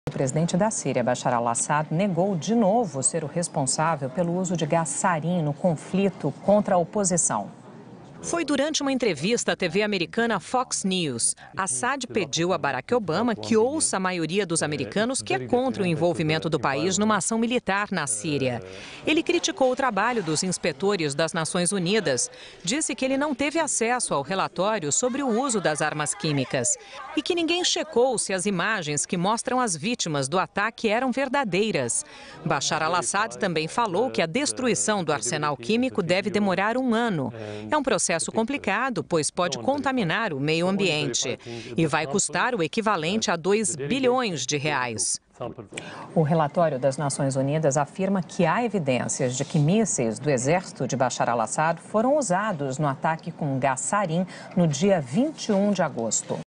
O presidente da Síria, Bashar al-Assad, negou de novo ser o responsável pelo uso de gás sarin no conflito contra a oposição. Foi durante uma entrevista à TV americana Fox News. Assad pediu a Barack Obama que ouça a maioria dos americanos que é contra o envolvimento do país numa ação militar na Síria. Ele criticou o trabalho dos inspetores das Nações Unidas, disse que ele não teve acesso ao relatório sobre o uso das armas químicas e que ninguém checou se as imagens que mostram as vítimas do ataque eram verdadeiras. Bashar al-Assad também falou que a destruição do arsenal químico deve demorar 1 ano. É um processo complicado, pois pode contaminar o meio ambiente e vai custar o equivalente a 2 bilhões de reais. O relatório das Nações Unidas afirma que há evidências de que mísseis do exército de Bashar al-Assad foram usados no ataque com gás sarin no dia 21 de agosto.